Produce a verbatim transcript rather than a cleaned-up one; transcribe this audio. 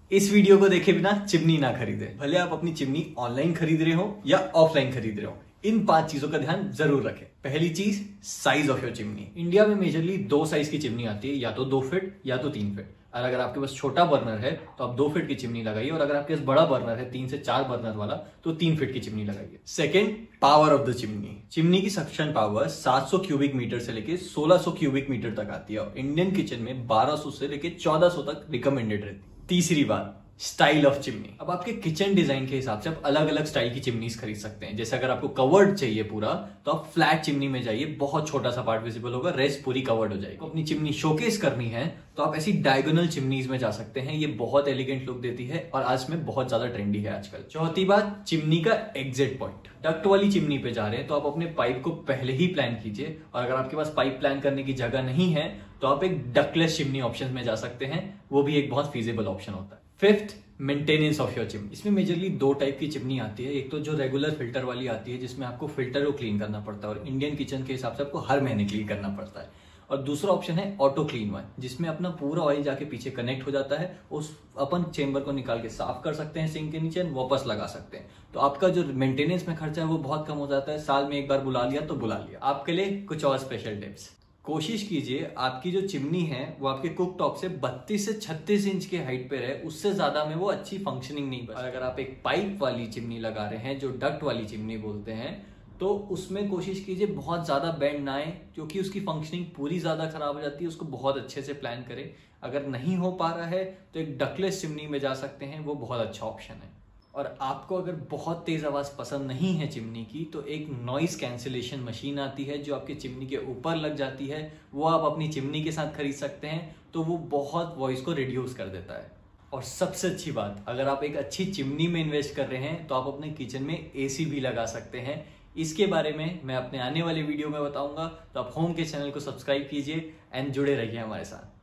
इस वीडियो को देखे बिना चिमनी ना खरीदे, भले आप अपनी चिमनी ऑनलाइन खरीद रहे हो या ऑफलाइन खरीद रहे हो। इन पांच चीजों का ध्यान जरूर रखें। पहली चीज, size of your chimney. India में मेजरली दो साइज की चिमनी आती है, या तो दो फीट या तो तीन फीट। और अगर आपके पास छोटा बर्नर है तो आप दो फीट की चिमनी लगाइए, और अगर आपके पास बड़ा बर्नर है तीन से चार बर्नर वाला तो तीन फीट की चिमनी लगाइए। Second, power of the chimney. Chimney की सक्शन पावर सात सौ क्यूबिक मीटर से लेके सोलह सौ क्यूबिक मीटर तक आती है, और इंडियन किचन में बारह सौ से लेके चौदह सौ तक रिकमेंडेड रहती है। तीसरी बात, स्टाइल ऑफ चिमनी। अब आपके किचन डिजाइन के हिसाब से आप अलग अलग स्टाइल की चिमनीज खरीद सकते हैं। जैसे अगर आपको कवर्ड चाहिए पूरा, तो आप फ्लैट चिमनी में जाइए, बहुत छोटा सा पार्ट विजिबल होगा, रेस्ट पूरी कवर्ड हो जाएगी। अपनी चिमनी शोकेस करनी है तो आप ऐसी डायगोनल चिमनीज में जा सकते हैं, ये बहुत एलिगेंट लुक देती है और आज में बहुत ज्यादा ट्रेंडी है आजकल। चौथी बात, चिमनी का एग्जिट पॉइंट। डक्ट वाली चिमनी पे जा रहे हैं तो आप अपने पाइप को पहले ही प्लान कीजिए, और अगर आपके पास पाइप प्लान करने की जगह नहीं है तो आप एक डक्टलेस चिमनी ऑप्शन में जा सकते हैं, वो भी एक बहुत फीजिबल ऑप्शन होता है। Fifth, maintenance of your chimney. इसमें मेजरली दो टाइप की चिमनी आती है। एक तो जो रेगुलर फिल्टर वाली आती है, जिसमें आपको फिल्टर को क्लीन करना पड़ता है, और इंडियन किचन के हिसाब से आपको हर महीने क्लीन करना पड़ता है। और दूसरा ऑप्शन है ऑटो क्लीन वन, जिसमें अपना पूरा ऑयल जाके पीछे कनेक्ट हो जाता है, उस अपन चेंबर को निकाल के साफ कर सकते हैं सिंक के नीचे, वापस लगा सकते हैं। तो आपका जो मेंटेनेंस में खर्चा है वो बहुत कम हो जाता है। साल में एक बार बुला लिया तो बुला लिया। आपके लिए कुछ और स्पेशल टिप्स। कोशिश कीजिए आपकी जो चिमनी है वो आपके कुक टॉप से बत्तीस से छत्तीस इंच के हाइट पे रहे, उससे ज्यादा में वो अच्छी फंक्शनिंग नहीं बचे। और अगर आप एक पाइप वाली चिमनी लगा रहे हैं, जो डक्ट वाली चिमनी बोलते हैं, तो उसमें कोशिश कीजिए बहुत ज्यादा बेंड ना आए, क्योंकि उसकी फंक्शनिंग पूरी ज्यादा खराब हो जाती है। उसको बहुत अच्छे से प्लान करें। अगर नहीं हो पा रहा है तो एक डक्टलेस चिमनी में जा सकते हैं, वो बहुत अच्छा ऑप्शन है। और आपको अगर बहुत तेज आवाज पसंद नहीं है चिमनी की, तो एक नॉइस कैंसिलेशन मशीन आती है जो आपके चिमनी के ऊपर लग जाती है, वो आप अपनी चिमनी के साथ खरीद सकते हैं, तो वो बहुत वॉइस को रिड्यूस कर देता है। और सबसे अच्छी बात, अगर आप एक अच्छी चिमनी में इन्वेस्ट कर रहे हैं तो आप अपने किचन में एसी भी लगा सकते हैं। इसके बारे में मैं अपने आने वाले वीडियो में बताऊंगा, तो आप होम के चैनल को सब्सक्राइब कीजिए एंड जुड़े रहिए हमारे साथ।